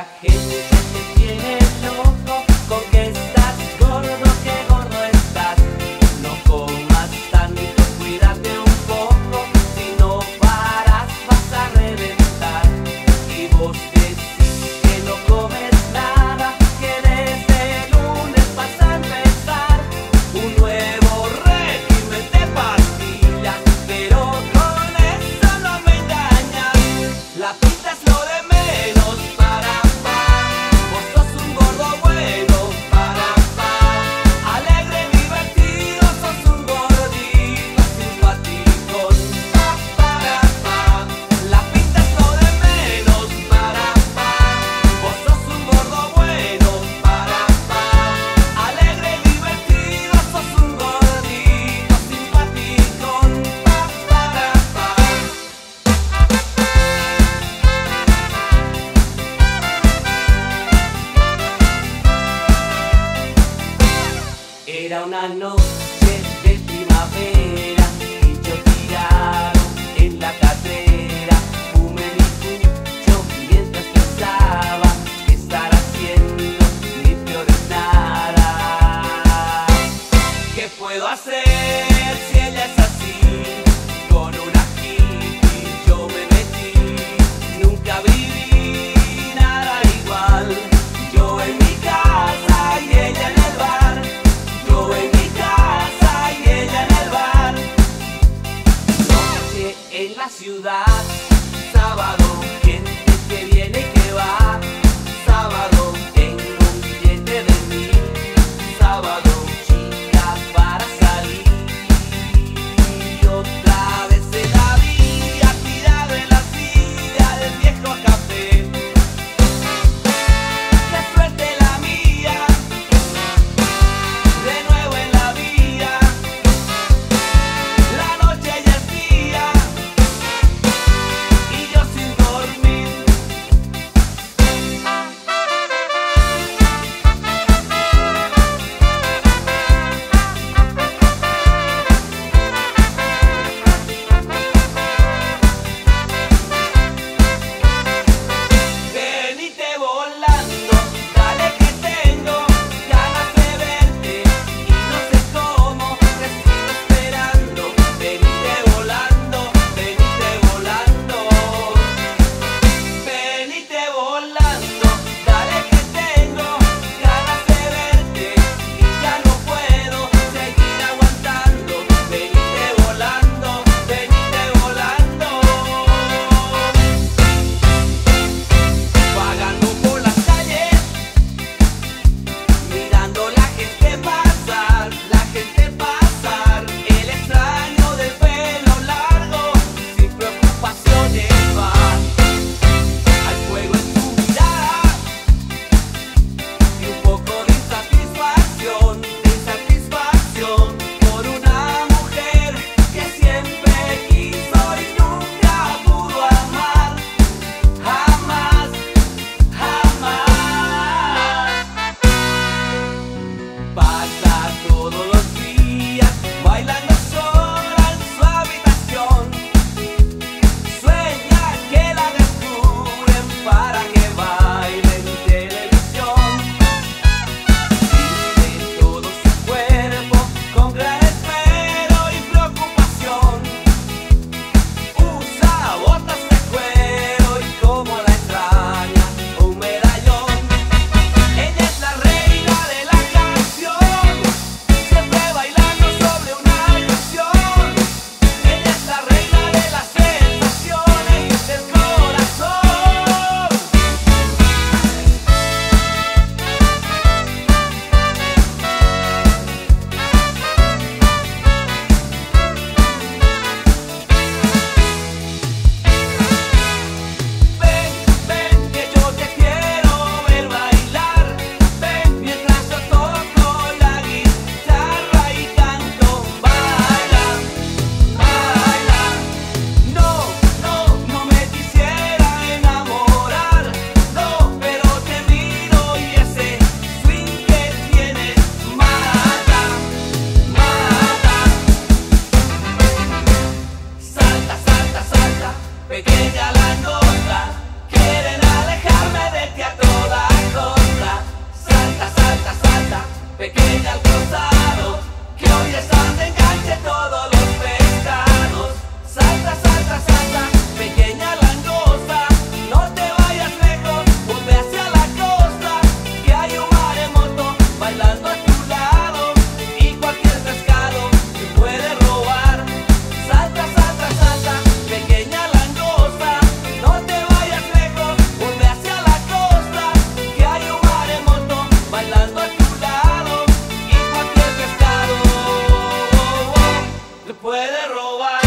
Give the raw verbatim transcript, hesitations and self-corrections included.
La gente te tiene loco con que estás gordo, que gordo estás. No comas tanto, cuídate un poco, si no paras vas a reventar. Y vos decís que no comes nada, que desde el lunes vas a empezar un nuevo régimen de pastillas, pero con eso no me engañas. La pista es lo de menos para pa. Vos sos un gordo bueno para pa. Alegre, divertido, sos un gordito simpaticón pa, para pa. La pista es lo de menos para pa. Vos sos un gordo bueno para pa. Alegre, divertido, sos un gordito simpaticón pa, para pa. Era una noche de primavera y yo tirado en la carrera, fumé mi pucho mientras pensaba que estar haciendo ni peor es nada. ¿Qué puedo hacer si ella es así? Con una hippie yo me metí, nunca viví nada igual. Yo en mi casa y ella en el bar. Yo en mi casa y ella en el bar. Noche en la ciudad, sábado, gente que viene y que va. Sábado, tengo un billete de mil. Sábado, chica para salir. Y otra vez en la vía, tirado en la silla del viejo café. Qué suerte la mía, de nuevo en la vía. La noche ya es día y yo sin dormir. Venite volando, dale que tengo ganas de verte y no sé cómo te sigo esperando. Venite volando, venite volando. Venite volando, dale que tengo ganas de verte y ya no puedo seguir aguantando. Venite volando, venite volando. Vagando por las calles, mirando la gente pasar, la gente pasar. El extraño del pelo largo, sin preocupaciones va. Hay fuego en tu mirada y un poco de insatisfacción, de insatisfacción por una mujer que siempre quiso y nunca pudo amar. Jamás, jamás. Pasa todos los días bailando sola en su habitación. Sueña que la descubren para que baile en televisión. Siente todo su cuerpo con gran esmero y preocupación. Usa botas de cuero y como la extraña un medallón. Ella es la reina de la canción, siempre bailando sobre una ilusión. Ella es la reina de las sensaciones del corazón. Ven, ven que yo te quiero ver bailar. Ven mientras yo toco la guitarra y canto. Baila, baila. No, no, no me quisiera enamorar. No, pero te miro y ese swing que tienes mata, mata. Salta, salta, salta, pequeña langosta. Quieren alejarme de ti a toda puede robar.